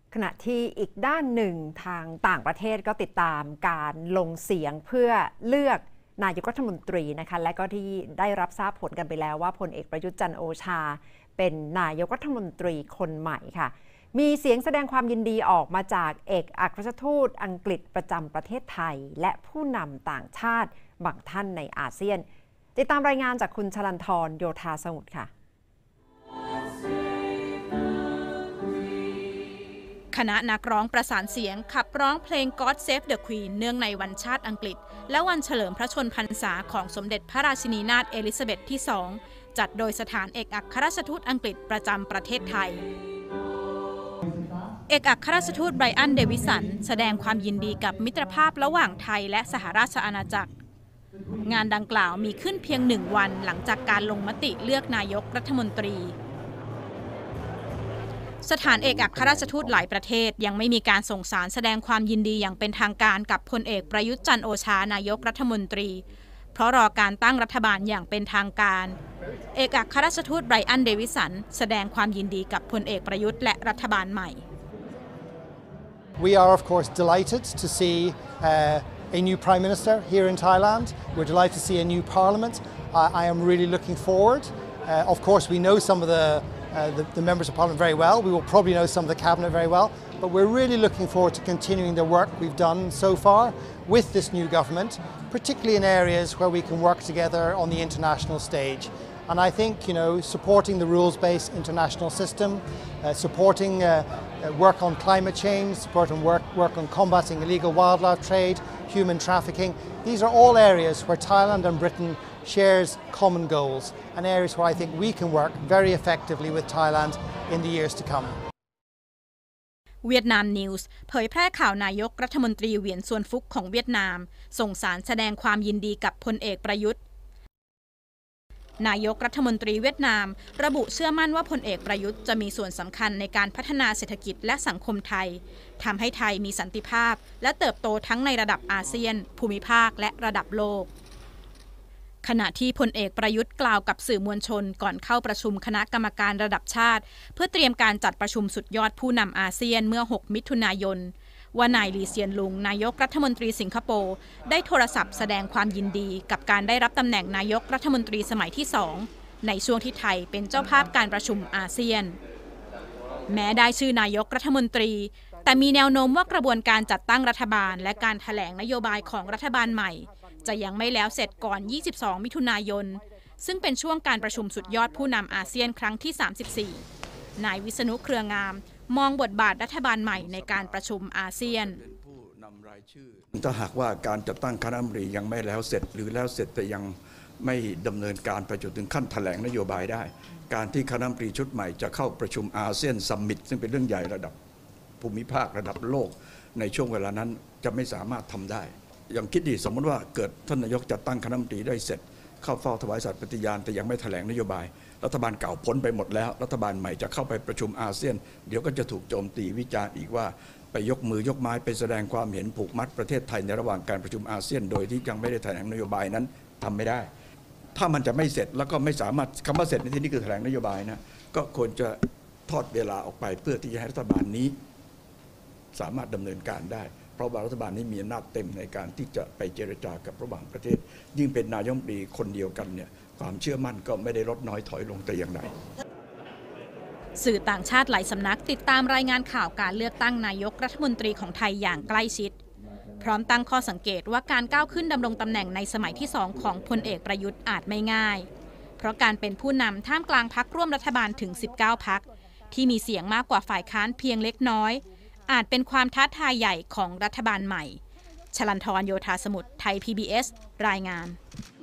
ขณะที่อีกด้านหนึ่งทางต่างประเทศก็ติดตามการลงเสียงเพื่อเลือกนายกรัฐมนตรีนะคะและก็ที่ได้รับทราบผลกันไปแล้วว่าพลเอกประยุทธ์จันทร์โอชาเป็นนายกรัฐมนตรีคนใหม่ค่ะมีเสียงแสดงความยินดีออกมาจากเอกอัครราชทูตอังกฤษประจำประเทศไทยและผู้นำต่างชาติบางท่านในอาเซียนติดตามรายงานจากคุณชลันทรโยธาสมุทรค่ะคณะนักร้องประสานเสียงขับร้องเพลง God Save the Queen เนื่องในวันชาติอังกฤษและวันเฉลิมพระชนมพรรษาของสมเด็จพระราชินีนาถเอลิซาเบธที่ 2 จัดโดยสถานเอกอัครราชทูตอังกฤษประจำประเทศไทยเอกอัครราชทูตไบรอัน เดวิสันแสดงความยินดีกับมิตรภาพระหว่างไทยและสหราชอาณาจักรงานดังกล่าวมีขึ้นเพียง1 วันหลังจากการลงมติเลือกนายกรัฐมนตรีสถานเอกอัครราชทูตหลายประเทศยังไม่มีการส่งสารแสดงความยินดีอย่างเป็นทางการกับพลเอกประยุทธ์จันทร์โอชานายกรัฐมนตรีเพราะรอการตั้งรัฐบาลอย่างเป็นทางการเอกอัครราชทูตไบรอัน เดวิสันแสดงความยินดีกับพลเอกประยุทธ์และรัฐบาลใหม่ We are of course delighted to see a new Prime Minister here in Thailand. We're delighted to see a new Parliament. I am really looking forward. Of course, we know some of the members of Parliament very well. We will probably know some of the Cabinet very well. But we're really looking forward to continuing the work we've done so far with this new government, particularly in areas where we can work together on the international stage. And I think, supporting the rules-based international system, supporting work on climate change, supporting work on combating illegal wildlife trade, human trafficking. These are all areas where Thailand and Britain shares common goals and areas where I think we can work very effectively with Thailand in the years to come. เวียดนามนิวส์เผยแพร่ข่าวนายกรัฐมนตรีเหวียนซวนฟุกของเวียดนามส่งสารแสดงความยินดีกับพลเอกประยุทธ์นายกรัฐมนตรีเวียดนามระบุเชื่อมั่นว่าพลเอกประยุทธ์จะมีส่วนสำคัญในการพัฒนาเศรษฐกิจและสังคมไทยทำให้ไทยมีสันติภาพและเติบโตทั้งในระดับอาเซียนภูมิภาคและระดับโลกขณะที่พลเอกประยุทธ์กล่าวกับสื่อมวลชนก่อนเข้าประชุมคณะกรรมการระดับชาติเพื่อเตรียมการจัดประชุมสุดยอดผู้นำอาเซียนเมื่อ 6 มิถุนายนว่านายลีเซียนลุงนายกรัฐมนตรีสิงคโปร์ได้โทรศัพท์แสดงความยินดีกับการได้รับตำแหน่งนายกรัฐมนตรีสมัยที่ 2ในช่วงที่ไทยเป็นเจ้าภาพการประชุมอาเซียนแม้ได้ชื่อนายกรัฐมนตรีแต่มีแนวโน้มว่ากระบวนการจัดตั้งรัฐบาลและการแถลงนโยบายของรัฐบาลใหม่จะยังไม่แล้วเสร็จก่อน 22 มิถุนายนซึ่งเป็นช่วงการประชุมสุดยอดผู้นำอาเซียนครั้งที่ 34นายวิษณุเครืองามมองบทบาทรัฐบาลใหม่ในการประชุมอาเซียนถ้าหากว่าการจัดตั้งคณะรัฐมนตรียังไม่แล้วเสร็จหรือแล้วเสร็จแต่ยังไม่ดำเนินการไปจนถึงขั้นแถลงนโยบายได้การที่คณะรัฐมนตรีชุดใหม่จะเข้าประชุมอาเซียนซัมมิตซึ่งเป็นเรื่องใหญ่ระดับภูมิภาคระดับโลกในช่วงเวลานั้นจะไม่สามารถทำได้อย่างคิดดีสมมติว่าเกิดท่านนายกจัดตั้งคณะรัฐมนตรีได้เสร็จเข้าเฝ้าถวายสัตย์ปฏิญาณแต่ยังไม่แถลงนโยบายรัฐบาลเก่าพ้นไปหมดแล้วรัฐบาลใหม่จะเข้าไปประชุมอาเซียนเดี๋ยวก็จะถูกโจมตีวิจารณ์อีกว่าไปยกมือยกไม้ไปแสดงความเห็นผูกมัดประเทศไทยในระหว่างการประชุมอาเซียนโดยที่ยังไม่ได้แถลงนโยบายนั้นทำไม่ได้ถ้ามันจะไม่เสร็จแล้วก็ไม่สามารถคำว่าเสร็จในที่นี้คือแถลงนโยบายนะก็ควรจะทอดเวลาออกไปเพื่อที่จะให้รัฐบาลนี้สามารถดำเนินการได้เพราะว่ารัฐบาลนี้มีอำนาจเต็มในการที่จะไปเจรจากับระหว่างประเทศยิ่งเป็นนายกรัฐมนตรีคนเดียวกันเนี่ยความเชื่อมั่นก็ไม่ได้ลดน้อยถอยลงแต่อย่างใดสื่อต่างชาติหลายสำนักติดตามรายงานข่าวการเลือกตั้งนายกรัฐมนตรีของไทยอย่างใกล้ชิดพร้อมตั้งข้อสังเกตว่าการก้าวขึ้นดำรงตำแหน่งในสมัยที่ 2ของพลเอกประยุทธ์อาจไม่ง่ายเพราะการเป็นผู้นำท่ามกลางพรรคร่วมรัฐบาลถึง19 พรรคที่มีเสียงมากกว่าฝ่ายค้านเพียงเล็กน้อยอาจเป็นความท้าทายใหญ่ของรัฐบาลใหม่ชลันทร โยธาสมุทร ไทย PBS รายงาน